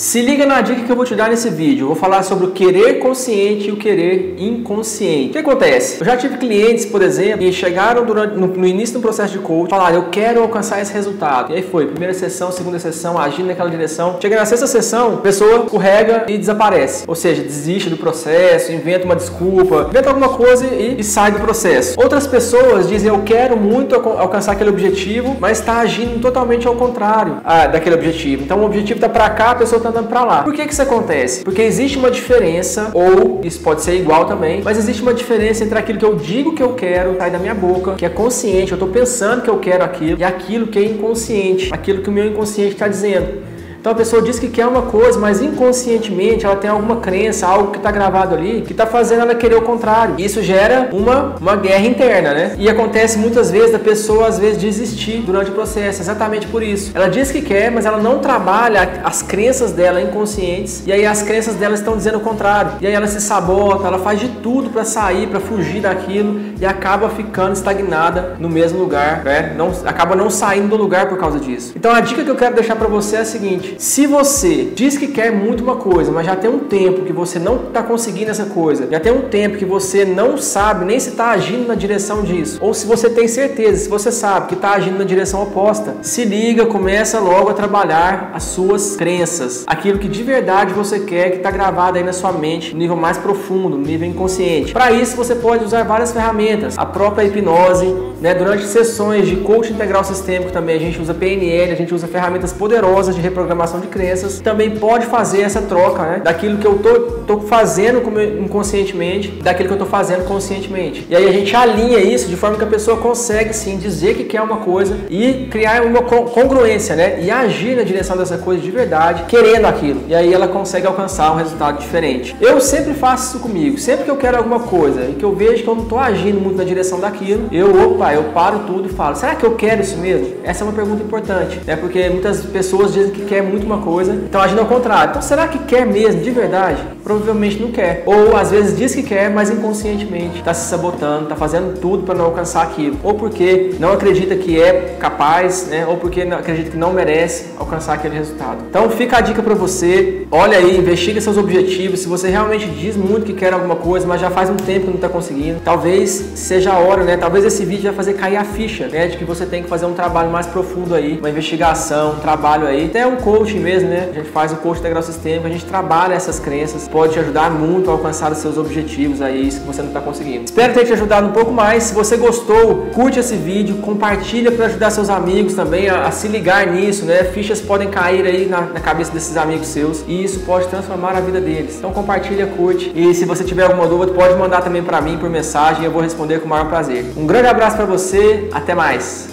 Se liga na dica que eu vou te dar nesse vídeo. Eu vou falar sobre o querer consciente e o querer inconsciente. O que acontece? Eu já tive clientes, por exemplo, que chegaram no início do processo de coaching, falaram, eu quero alcançar esse resultado. E aí foi, primeira sessão, segunda sessão, agindo naquela direção. Chega na sexta sessão, a pessoa escorrega e desaparece. Ou seja, desiste do processo, inventa uma desculpa, inventa alguma coisa e sai do processo. Outras pessoas dizem, eu quero muito alcançar aquele objetivo, mas está agindo totalmente ao contrário daquele objetivo. Então o objetivo está para cá, a pessoa está andando para lá. Por que isso acontece? Porque existe uma diferença, ou isso pode ser igual também, mas existe uma diferença entre aquilo que eu digo que eu quero, sai da minha boca, que é consciente, eu estou pensando que eu quero aquilo, e aquilo que é inconsciente, aquilo que o meu inconsciente está dizendo. Então a pessoa diz que quer uma coisa, mas inconscientemente ela tem alguma crença, algo que está gravado ali, que está fazendo ela querer o contrário. Isso gera uma guerra interna, né? E acontece muitas vezes da pessoa, às vezes, desistir durante o processo, exatamente por isso. Ela diz que quer, mas ela não trabalha as crenças dela inconscientes, e aí as crenças dela estão dizendo o contrário. E aí ela se sabota, ela faz de tudo para sair, para fugir daquilo, e acaba ficando estagnada no mesmo lugar, né? Acaba não saindo do lugar por causa disso. Então a dica que eu quero deixar para você é a seguinte: se você diz que quer muito uma coisa, mas já tem um tempo que você não está conseguindo essa coisa, já tem um tempo que você não sabe nem se está agindo na direção disso, ou se você tem certeza, se você sabe que está agindo na direção oposta, se liga, começa logo a trabalhar as suas crenças, aquilo que de verdade você quer, que está gravado aí na sua mente, no nível mais profundo, no nível inconsciente. Para isso você pode usar várias ferramentas, a própria hipnose, né? Durante sessões de coaching integral sistêmico também a gente usa PNL, a gente usa ferramentas poderosas de reprogramação de crenças, também pode fazer essa troca, né? Daquilo que eu tô fazendo inconscientemente, daquilo que eu tô fazendo conscientemente. E aí a gente alinha isso de forma que a pessoa consegue sim dizer que quer uma coisa e criar uma congruência, né? E agir na direção dessa coisa de verdade, querendo aquilo. E aí ela consegue alcançar um resultado diferente. Eu sempre faço isso comigo. Sempre que eu quero alguma coisa e que eu vejo que eu não tô agindo muito na direção daquilo, eu paro tudo e falo, será que eu quero isso mesmo? Essa é uma pergunta importante, né? Porque muitas pessoas dizem que quer muito uma coisa, então agindo ao contrário. Então será que quer mesmo, de verdade? Provavelmente não quer. Ou às vezes diz que quer, mas inconscientemente está se sabotando, está fazendo tudo para não alcançar aquilo. Ou porque não acredita que é capaz, né? Ou porque não acredita que não merece alcançar aquele resultado. Então fica a dica para você, olha aí, investiga seus objetivos. Se você realmente diz muito que quer alguma coisa, mas já faz um tempo que não está conseguindo, talvez seja a hora, né? Talvez esse vídeo vai fazer cair a ficha, né? De que você tem que fazer um trabalho mais profundo aí, uma investigação, um trabalho aí, até um coaching mesmo, né? A gente faz o coaching integral sistêmico, a gente trabalha essas crenças, pode te ajudar muito a alcançar os seus objetivos aí, se você não está conseguindo. Espero ter te ajudado um pouco mais. Se você gostou, curte esse vídeo, compartilha para ajudar seus amigos também a se ligar nisso, né? Fichas podem cair aí na cabeça desses amigos seus e isso pode transformar a vida deles. Então compartilha, curte e se você tiver alguma dúvida, pode mandar também para mim por mensagem e eu vou responder com o maior prazer. Um grande abraço para você, até mais!